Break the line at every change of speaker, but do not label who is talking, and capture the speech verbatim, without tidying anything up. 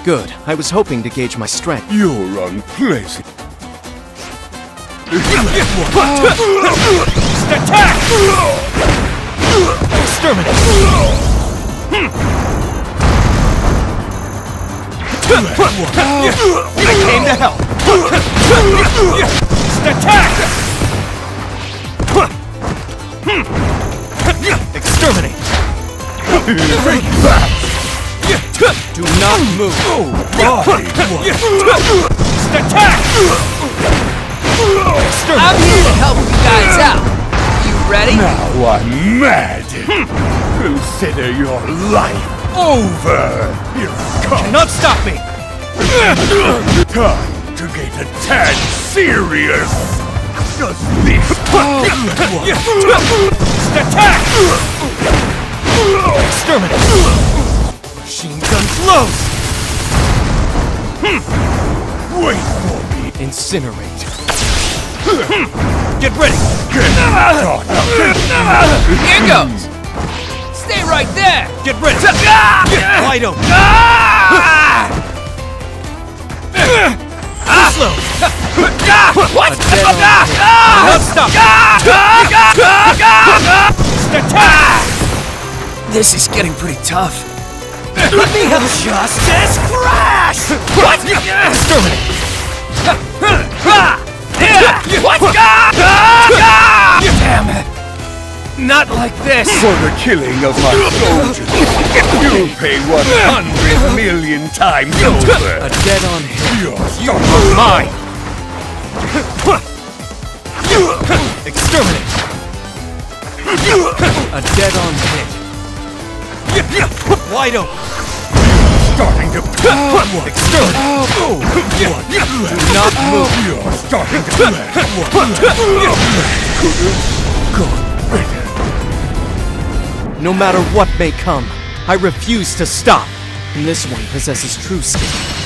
Good. I was hoping to gauge my strength.
You're unpleasant.
Attack! Exterminate! I came to help! Attack! Exterminate!
Break back!
Do not move! Attack!
I'm here to help you guys out. You ready?
Now I'm mad! Consider your life over! Here I come!
Cannot stop me!
Time to get a tad serious! Does this...
Attack! Exterminate! Machine gun blows!
Wait for me!
Incinerate! Get ready!
Get caught up!
Here goes. Stay right there.
Get ready! Wide open! Slow!
What?
A dead on hit. Not stop! Attack!
This is getting pretty tough.
Let me have justice crash!
What?
Exterminate!
What? Damn it! Not like this.
For the killing of my soldiers, you'll pay one hundred million times over.
A dead on hit.
You're
You are mine! Exterminate! A dead on hit. Wide open!
starting to...
Exterminate! Do not move!
You're starting to... Good.
No matter what may come, I refuse to stop. And this one possesses true skill.